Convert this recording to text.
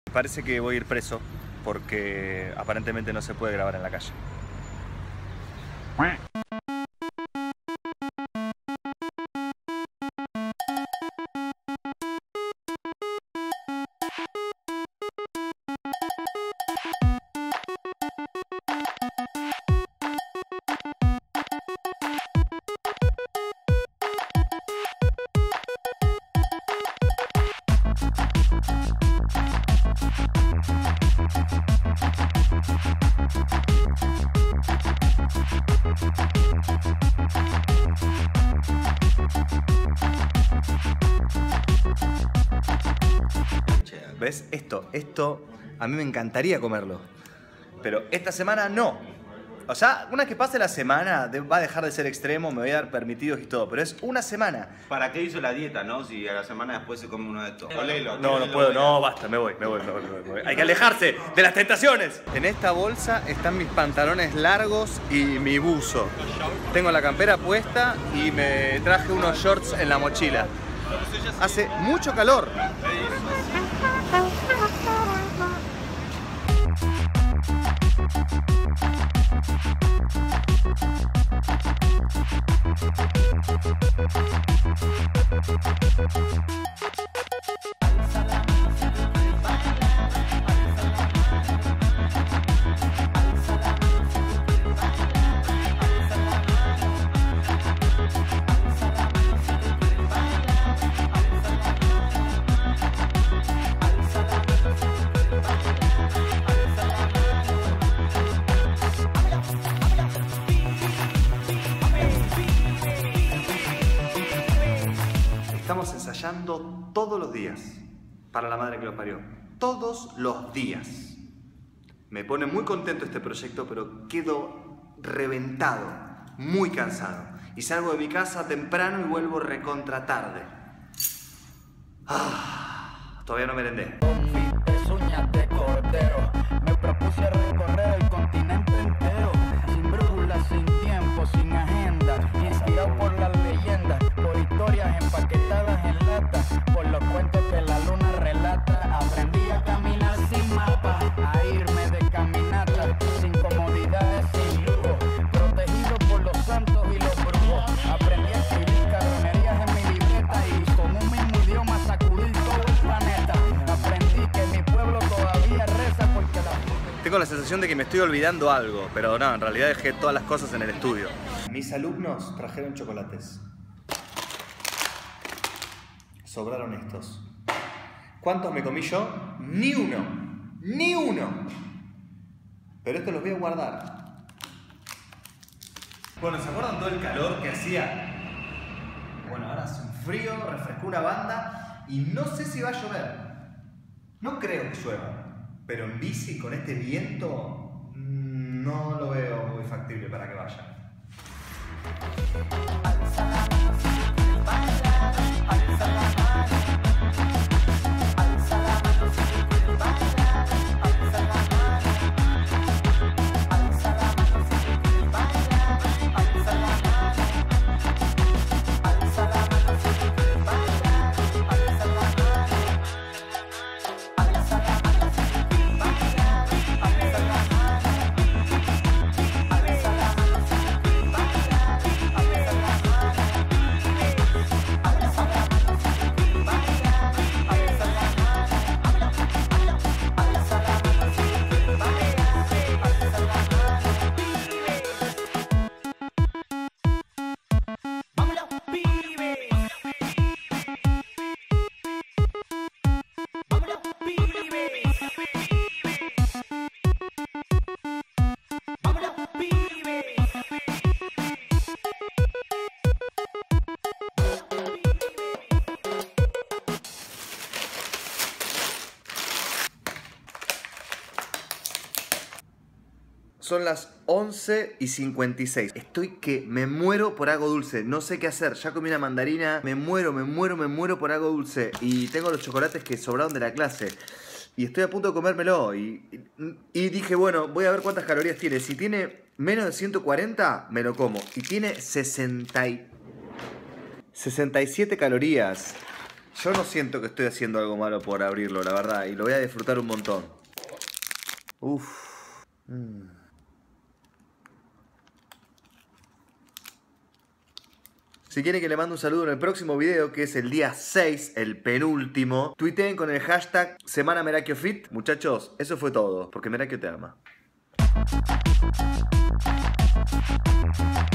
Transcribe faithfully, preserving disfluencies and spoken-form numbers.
Parece que voy a ir preso porque aparentemente no se puede grabar en la calle. ¿Ves? Esto, esto a mí me encantaría comerlo. Pero esta semana no. O sea, una vez que pase la semana de, va a dejar de ser extremo, me voy a dar permitidos y todo. Pero es una semana. ¿Para qué hizo la dieta, no? Si a la semana después se come uno de estos. Olelo, no, no puedo, no, basta, me voy, me voy, me voy, me voy, me voy. Hay que alejarse de las tentaciones. En esta bolsa están mis pantalones largos y mi buzo. Tengo la campera puesta y me traje unos shorts en la mochila. Hace mucho calor. Estamos ensayando todos los días para la madre que lo parió. Todos los días. Me pone muy contento este proyecto, pero quedo reventado, muy cansado. Y salgo de mi casa temprano y vuelvo recontra tarde. Ah, todavía no merendé. Con mis pezuñas de cordero me propuse recorrer el continente entero, sin brújula, sin tiempo, sin agenda, inspirado por las leyendas, por historias empaquetadas en lata, por los cuentos que la luna relata. Aprendí a caminar sin mapa, a irme de caminata, sin comodidades, sin lujo, protegido por los santos y los brujos. Aprendí a escribir carronerías en mi libreta y con un mismo idioma sacudir todo el planeta. Aprendí que mi pueblo todavía reza porque la... Tengo la sensación de que me estoy olvidando algo, pero no, en realidad dejé todas las cosas en el estudio. Mis alumnos trajeron chocolates. Sobraron estos. ¿Cuántos me comí yo? Ni uno. Ni uno. Pero estos los voy a guardar. Bueno, ¿se acuerdan todo el calor que hacía? Bueno, ahora hace un frío, refrescó una banda y no sé si va a llover. No creo que llueva. Pero en bici con este viento no lo veo muy factible para que vaya. Son las once y cincuenta y seis. Estoy que me muero por algo dulce. No sé qué hacer. Ya comí una mandarina. Me muero, me muero, me muero por algo dulce. Y tengo los chocolates que sobraron de la clase. Y estoy a punto de comérmelo. Y, y, y dije, bueno, voy a ver cuántas calorías tiene. Si tiene menos de ciento cuarenta, me lo como. Y tiene sesenta y... sesenta y siete calorías. Yo no siento que estoy haciendo algo malo por abrirlo, la verdad. Y lo voy a disfrutar un montón. Uff. Mm. Si quieren que le mande un saludo en el próximo video, que es el día seis, el penúltimo, tuiteen con el hashtag Semana Merakio Fit. Muchachos, eso fue todo, porque Merakio te ama.